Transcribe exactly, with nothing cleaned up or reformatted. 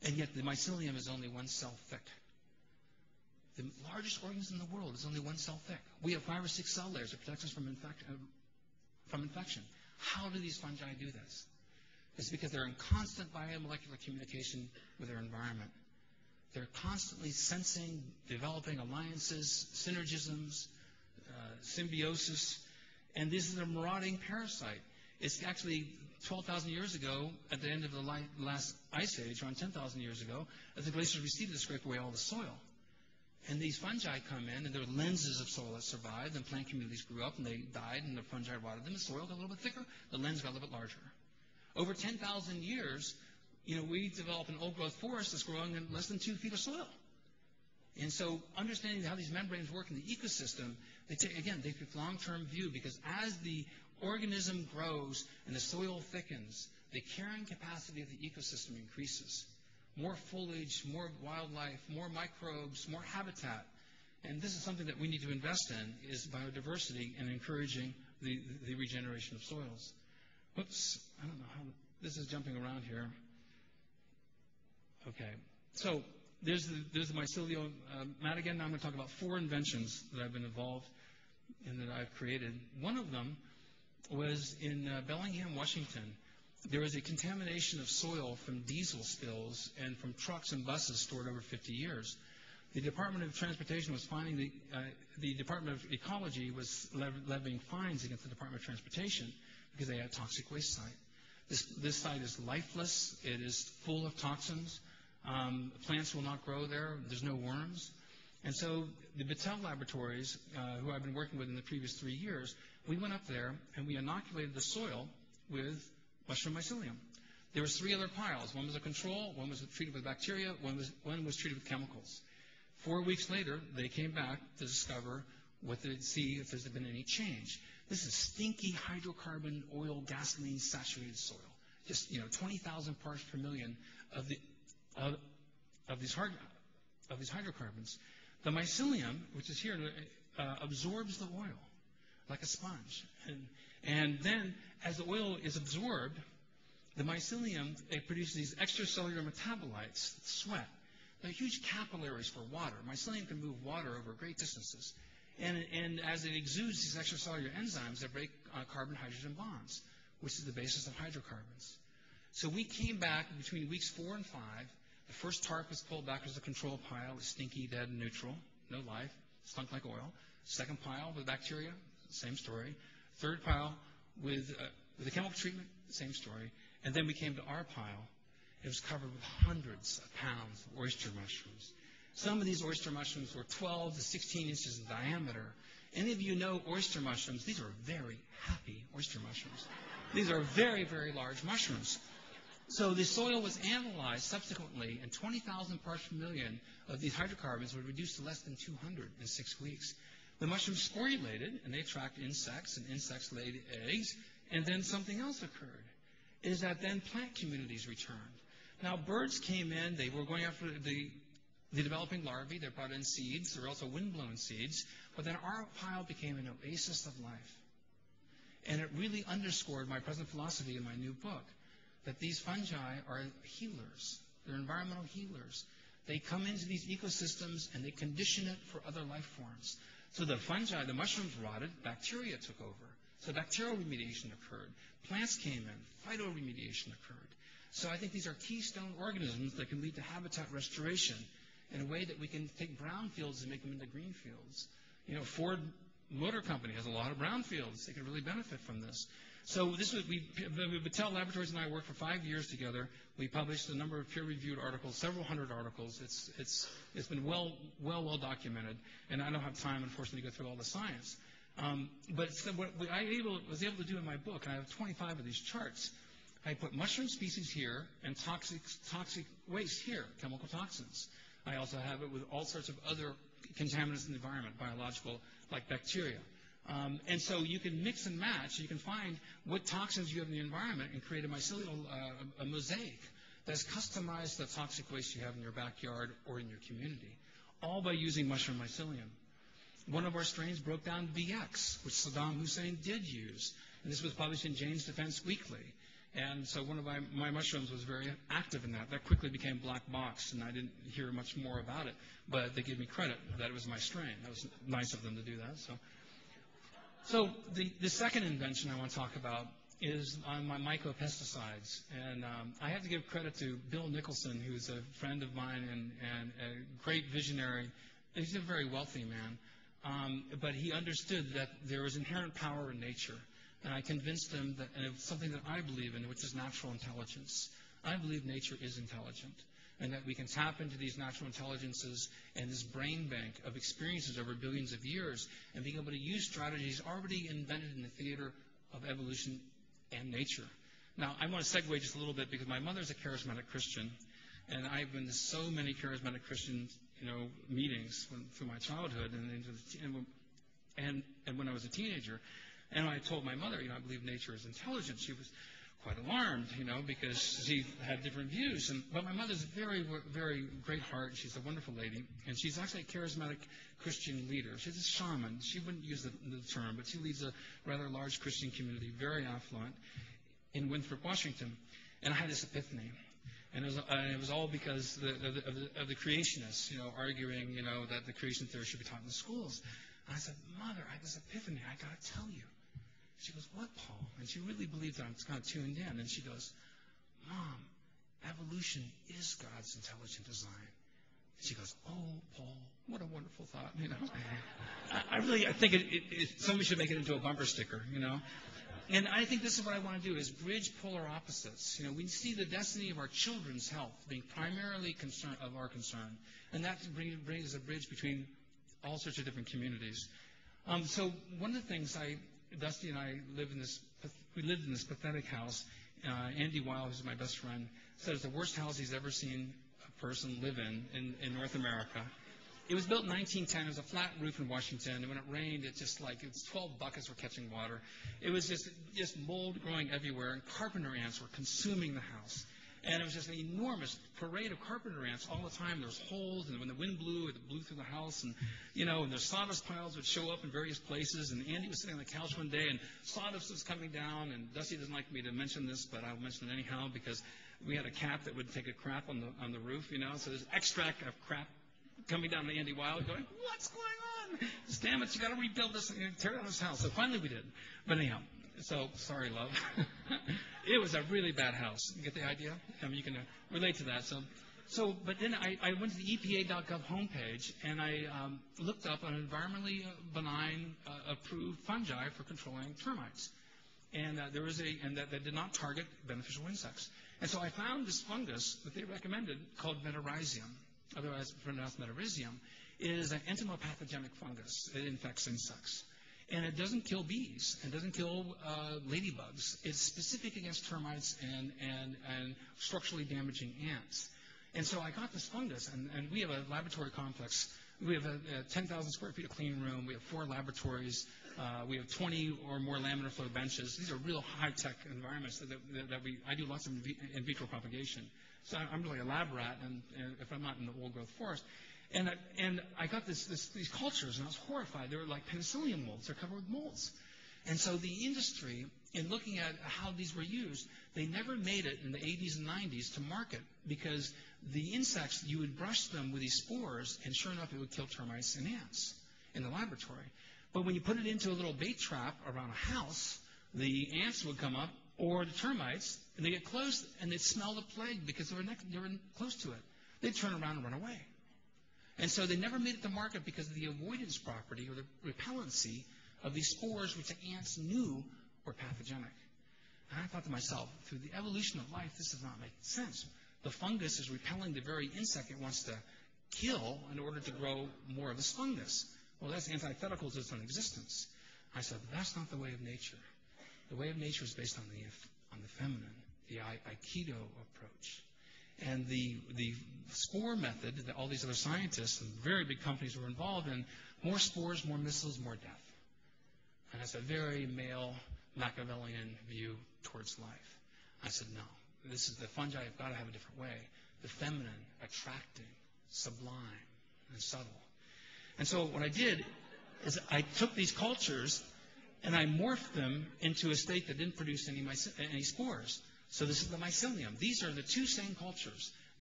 And yet the mycelium is only one cell thick. The largest organism in the world is only one cell thick. We have five or six cell layers that protect us from, infect, uh, from infection. How do these fungi do this? It's because they're in constant biomolecular communication with their environment. They're constantly sensing, developing alliances, synergisms, uh, symbiosis, and this is a marauding parasite. It's actually twelve thousand years ago, at the end of the last ice age, around ten thousand years ago, as the glaciers receded to scrape away all the soil. And these fungi come in, and there are lenses of soil that survived, and plant communities grew up, and they died, and the fungi rotted them. The soil got a little bit thicker, the lens got a little bit larger. Over ten thousand years, you know, we develop an old-growth forest that's growing in less than two feet of soil. And so understanding how these membranes work in the ecosystem, they take, again, they take a long-term view, because as the organism grows and the soil thickens, the carrying capacity of the ecosystem increases. More foliage, more wildlife, more microbes, more habitat. And this is something that we need to invest in, is biodiversity and encouraging the, the regeneration of soils. Whoops, I don't know how, this is jumping around here. Okay, so there's the, there's the mycelium uh, mat again. Now I'm going to talk about four inventions that I've been involved in, that I've created. One of them was in uh, Bellingham, Washington. There was a contamination of soil from diesel spills and from trucks and buses stored over fifty years. The Department of Transportation was finding the, uh, the Department of Ecology was levying fines against the Department of Transportation because they had a toxic waste site. This, this site is lifeless. It is full of toxins. Um, plants will not grow there. There's no worms. And so the Battelle Laboratories, uh, who I've been working with in the previous three years, we went up there and we inoculated the soil with mushroom mycelium. There was three other piles. One was a control, one was treated with bacteria, one was, one was treated with chemicals. Four weeks later, they came back to discover what to see if there's been any change. This is stinky hydrocarbon, oil, gasoline saturated soil. Just, you know, twenty thousand parts per million of the of, of these hard of these hydrocarbons. The mycelium, which is here, uh, absorbs the oil like a sponge. And, and then, as the oil is absorbed, the mycelium, it produces these extracellular metabolites, sweat. They're huge capillaries for water. Mycelium can move water over great distances. And, and as it exudes these extracellular enzymes that break uh, carbon-hydrogen bonds, which is the basis of hydrocarbons. So we came back between weeks four and five. The first tarp was pulled back as a control pile. It was stinky, dead, and neutral. No life. Stunk like oil. Second pile with bacteria. Same story. Third pile with, uh, with a chemical treatment. Same story. And then we came to our pile. It was covered with hundreds of pounds of oyster mushrooms. Some of these oyster mushrooms were twelve to sixteen inches in diameter. Any of you know oyster mushrooms? These are very happy oyster mushrooms. These are very, very large mushrooms. So the soil was analyzed subsequently, and twenty thousand parts per million of these hydrocarbons were reduced to less than two hundred in six weeks. The mushrooms sporulated, and they attract insects, and insects laid eggs, and then something else occurred, is that then plant communities returned. Now, birds came in. They were going after the, the developing larvae. They brought in seeds. There were also wind-blown seeds. But then our pile became an oasis of life. And it really underscored my present philosophy in my new book, that these fungi are healers. They're environmental healers. They come into these ecosystems, and they condition it for other life forms. So the fungi, the mushrooms rotted. Bacteria took over. So bacterial remediation occurred. Plants came in. Phytoremediation occurred. So I think these are keystone organisms that can lead to habitat restoration in a way that we can take brownfields and make them into green fields. You know, Ford Motor Company has a lot of brownfields. They could really benefit from this. So this was, we, the Battelle Laboratories and I worked for five years together. We published a number of peer-reviewed articles, several hundred articles. It's, it's, it's been well, well, well documented. And I don't have time, unfortunately, to go through all the science. Um, but so what I able, was able to do in my book, and I have twenty-five of these charts, I put mushroom species here and toxic, toxic waste here, chemical toxins. I also have it with all sorts of other contaminants in the environment, biological, like bacteria. Um, and so you can mix and match. You can find what toxins you have in the environment and create a mycelial uh, a mosaic that's customized to the toxic waste you have in your backyard or in your community, all by using mushroom mycelium. One of our strains broke down B X, which Saddam Hussein did use. And this was published in Jane's Defense Weekly. And so one of my, my mushrooms was very active in that. That quickly became black box, and I didn't hear much more about it. But they gave me credit that it was my strain. That was nice of them to do that. So, so the, the second invention I want to talk about is on my mycopesticides. And um, I have to give credit to Bill Nicholson, who's a friend of mine and, and a great visionary. He's a very wealthy man. Um, but he understood that there was inherent power in nature. And I convinced him that, and it's something that I believe in, which is natural intelligence. I believe nature is intelligent, and that we can tap into these natural intelligences and this brain bank of experiences over billions of years and being able to use strategies already invented in the theater of evolution and nature. Now, I want to segue just a little bit because my mother's a charismatic Christian, and I've been to so many charismatic Christian, you know, meetings when, through my childhood and into the, and, and, and when I was a teenager. And I told my mother, you know, I believe nature is intelligent. She was quite alarmed, you know, because she had different views. And, but my mother's a very, very great heart. She's a wonderful lady. And she's actually a charismatic Christian leader. She's a shaman. She wouldn't use the, the term, but she leads a rather large Christian community, very affluent, in Winthrop, Washington. And I had this epiphany. And it was, uh, it was all because the, of, the, of, the, of the creationists, you know, arguing, you know, that the creation theory should be taught in the schools. And I said, Mother, I had this epiphany. I got to tell you. She goes, what, Paul? And she really believes that I'm kind of tuned in. And she goes, Mom, evolution is God's intelligent design. And she goes, oh, Paul, what a wonderful thought, you know. I, I really, I think it, it, it, somebody should make it into a bumper sticker, you know. And I think this is what I want to do, is bridge polar opposites. You know, we see the destiny of our children's health being primarily concern, of our concern. And that brings a bridge between all sorts of different communities. Um, so one of the things I... Dusty and I live in this, we lived in this pathetic house. Uh, Andy Weil, who's my best friend, said it's the worst house he's ever seen a person live in, in, in North America. It was built in nineteen ten. It was a flat roof in Washington. And when it rained, it just like, it was twelve buckets were catching water. It was just, just mold growing everywhere. And carpenter ants were consuming the house. And it was just an enormous parade of carpenter ants all the time. There was holes, and when the wind blew, it blew through the house. And, you know, and the sawdust piles would show up in various places. And Andy was sitting on the couch one day, and sawdust was coming down. And Dusty doesn't like me to mention this, but I'll mention it anyhow because we had a cat that would take a crap on the on the roof, you know. So there's extract of crap coming down to Andy Weil going, what's going on? Stamets, you got to rebuild this and tear down this house. So finally we did. But anyhow. So, sorry, love. It was a really bad house. You get the idea? I mean, you can uh, relate to that. So, so, but then I, I went to the E P A dot gov homepage, and I um, looked up an environmentally benign, uh, approved fungi for controlling termites. And uh, there was a, and that, that did not target beneficial insects. And so I found this fungus that they recommended called metarhizium, otherwise pronounced metarhizium. It is an entomopathogenic fungus. It infects insects. And it doesn't kill bees. It doesn't kill uh, ladybugs. It's specific against termites and, and, and structurally damaging ants. And so I got this fungus, and, and we have a laboratory complex. We have a, a ten thousand square feet of clean room. We have four laboratories. Uh, we have twenty or more laminar flow benches. These are real high-tech environments that, that, that we, I do lots of in vitro propagation. So I'm really a lab rat, and, and if I'm not in the old-growth forest. And I, and I got this, this, these cultures, and I was horrified. They were like penicillium molds. They're covered with molds. And so the industry, in looking at how these were used, they never made it in the eighties and nineties to market because the insects, you would brush them with these spores, and sure enough, it would kill termites and ants in the laboratory. But when you put it into a little bait trap around a house, the ants would come up, or the termites, and they get close, and they'd smell the plague because they were, next, they were close to it. They'd turn around and run away. And so they never made it to market because of the avoidance property or the repellency of these spores, which the ants knew were pathogenic. And I thought to myself, through the evolution of life, this does not make sense. The fungus is repelling the very insect it wants to kill in order to grow more of this fungus. Well, that's antithetical to its own existence. I said, but that's not the way of nature. The way of nature is based on the on the feminine, the Aikido approach. And the the spore method that all these other scientists and very big companies were involved in, more spores, more missiles, more death. And that's a very male Machiavellian view towards life. I said, no, this is the fungi have got to have a different way. The feminine, attracting, sublime, and subtle. And so what I did is I took these cultures and I morphed them into a state that didn't produce any, any spores. So this is the mycelium. These are the two same cultures.